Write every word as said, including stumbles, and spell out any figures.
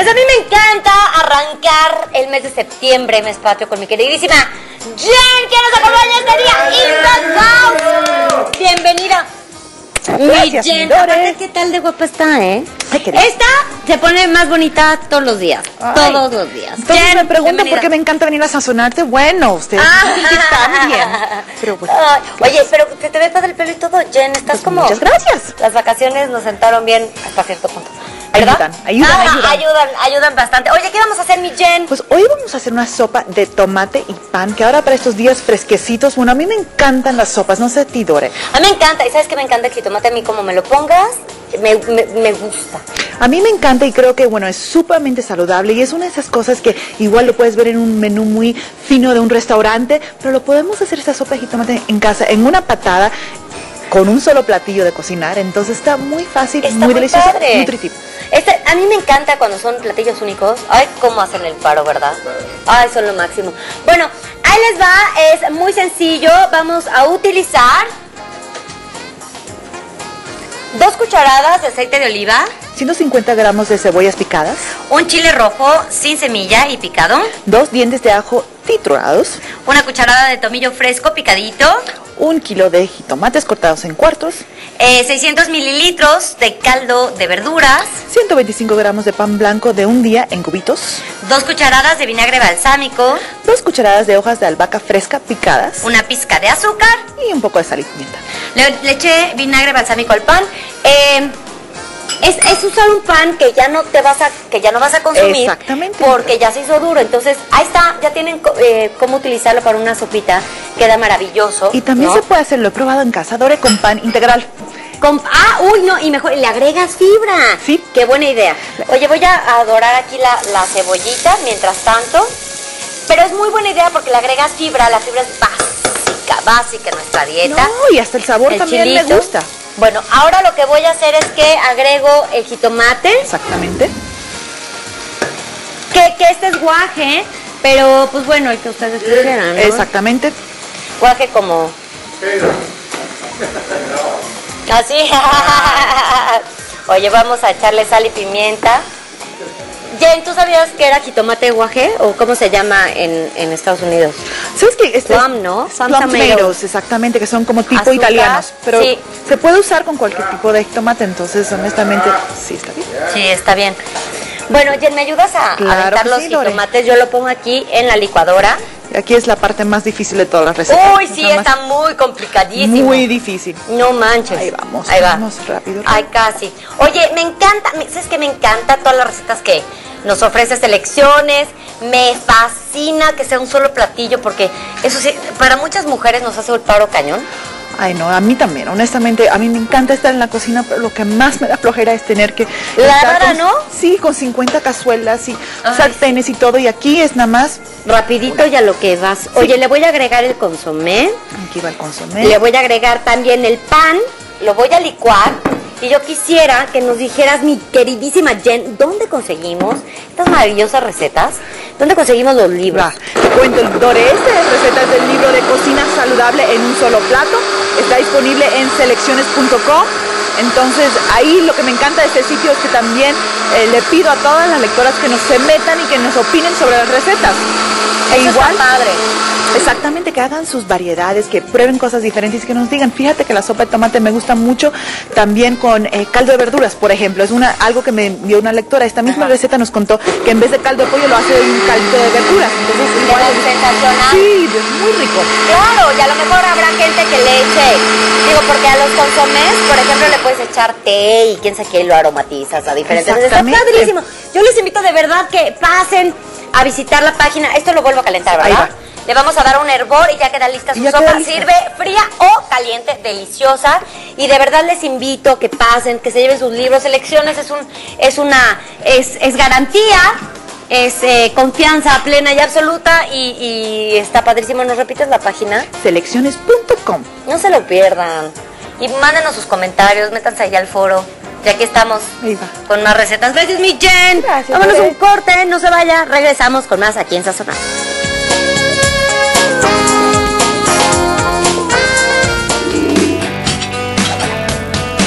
Pues a mí me encanta arrancar el mes de septiembre, mes patrio, con mi queridísima Jen, que nos acompaña este día. In the house. Bienvenida. Gracias, mi Jen, Dore. aparte, ¿qué tal de guapa está, eh? Ay, qué Esta se pone más bonita todos los días. Ay. Todos los días. Entonces Jen, me preguntan bienvenida. por qué me encanta venir a sazonarte. Bueno, ustedes Ah. dicen que están bien. Pero bueno. Ay, oye, pero que te ve padre el pelo y todo, Jen, estás Pues como... muchas gracias. Las vacaciones nos sentaron bien hasta cierto punto. ¿Verdad? Ayudan, ayudan, Ah, ayudan. ayudan, ayudan bastante. Oye, ¿qué vamos a hacer, mi Jen? Pues hoy vamos a hacer una sopa de tomate y pan, que ahora para estos días fresquecitos, bueno, a mí me encantan las sopas, no sé a ti, Dore. A mí me encanta, y ¿sabes qué me encanta el jitomate? A mí como me lo pongas, me, me, me gusta. A mí me encanta y creo que, bueno, es sumamente saludable y es una de esas cosas que igual lo puedes ver en un menú muy fino de un restaurante, pero lo podemos hacer esa sopa de jitomate en casa, en una patada, con un solo platillo de cocinar, entonces está muy fácil, Está muy, muy delicioso, padre. nutritivo. Este, a mí me encanta cuando son platillos únicos. Ay, cómo hacen el paro, ¿verdad? Ay, son lo máximo. Bueno, ahí les va, es muy sencillo. Vamos a utilizar dos cucharadas de aceite de oliva, ciento cincuenta gramos de cebollas picadas, un chile rojo sin semilla y picado, dos dientes de ajo triturados, una cucharada de tomillo fresco picadito, un kilo de jitomates cortados en cuartos, eh, seiscientos mililitros de caldo de verduras, ciento veinticinco gramos de pan blanco de un día en cubitos, dos cucharadas de vinagre balsámico, dos cucharadas de hojas de albahaca fresca picadas una pizca de azúcar. y un poco de sal y pimienta. Le, le eché vinagre balsámico al pan. Eh, es, es usar un pan que ya no te vas a que ya no vas a consumir. Exactamente. Porque ya se hizo duro. Entonces ahí está, ya tienen co- eh, cómo utilizarlo para una sopita. Queda maravilloso. Y también ¿no? se puede hacer, lo he probado en casa, Dore, con pan integral. Con- ah, uy, no, y mejor, le agregas fibra. Sí. Qué buena idea. Oye, voy a adorar aquí la, la cebollita mientras tanto. Pero es muy buena idea porque le agregas fibra. La fibra es básica, básica en nuestra dieta. No, y hasta el sabor El también chilito. me gusta. Bueno, ahora lo que voy a hacer es que agrego el jitomate, Exactamente. que, que este es guaje, pero pues bueno, el que ustedes prefieran, ¿no? Exactamente. Guaje como... Así. Oye, vamos a echarle sal y pimienta. Jen, ¿tú sabías que era jitomate guaje o cómo se llama en, en Estados Unidos? ¿Sabes qué? Este, Plum, ¿no? Plum Plum tomatoes. tomatoes, exactamente, que son como tipo Azúcar, italianos. Pero sí. se puede usar con cualquier tipo de tomate, entonces honestamente sí está bien. Sí, está bien. Bueno, Jen, ¿me ayudas a Claro aventar que los sí, Lore. jitomates? Yo lo pongo aquí en la licuadora. Aquí es la parte más difícil de todas las recetas. Uy, sí, Nada más está muy complicadísimo. muy difícil. No manches. Ahí vamos, Ahí va. vamos rápido. Ay, casi. Oye, me encanta, me- ¿sabes qué? Me encanta todas las recetas que nos ofrece Selecciones. Me fascina que sea un solo platillo porque eso sí, para muchas mujeres nos hace el paro cañón. Ay, no, a mí también, honestamente, a mí me encanta estar en la cocina, pero lo que más me da flojera es tener que... La estar verdad, con- ¿no? Sí, con cincuenta cazuelas y Ay, sartenes y todo, y aquí es nada más... Rapidito y a lo que vas. Oye, le voy a agregar el consomé. Aquí va el consomé. Le voy a agregar también el pan. Lo voy a licuar. Y yo quisiera que nos dijeras, mi queridísima Jen, ¿dónde conseguimos estas maravillosas recetas? ¿Dónde conseguimos los libros? Va, te cuento el Dore, este es recetas del libro de cocina saludable en un solo plato. Está disponible en selecciones punto com. Entonces, ahí lo que me encanta de este sitio es que también eh, le pido a todas las lectoras que nos se metan y que nos opinen sobre las recetas. E Eso igual, está padre. exactamente, que hagan sus variedades, que prueben cosas diferentes y que nos digan, fíjate que la sopa de tomate me gusta mucho también con eh, caldo de verduras, por ejemplo. Es una algo que me dio una lectora. Esta misma Ajá. receta nos contó que en vez de caldo de pollo lo hace un caldo de verduras. Entonces, igual Queda sensacional. sí, es muy rico. Claro, y a lo mejor habrá gente que le eche, digo, porque a los consomés, por ejemplo, le puedes echar té y quién sabe qué, lo aromatizas a diferentes. Está Exactamente. padrísimo. Yo les invito de verdad que pasen a visitar la página. Esto lo vuelvo a calentar, Ahí ¿verdad? va. Le vamos a dar un hervor y ya queda lista su Y ya sopa. queda lista. Sirve fría o caliente, deliciosa. Y de verdad les invito que pasen, que se lleven sus libros. Selecciones es un, es una, es, es garantía. Es eh, confianza plena y absoluta y, y está padrísimo. ¿Nos repites la página? selecciones punto com. No se lo pierdan. Y mándenos sus comentarios, métanse allá al foro. Ya que estamos Ahí va. con más recetas. Gracias, mi Jen. Gracias, Vámonos Lore. un corte, no se vaya. Regresamos con más aquí en Sazonando.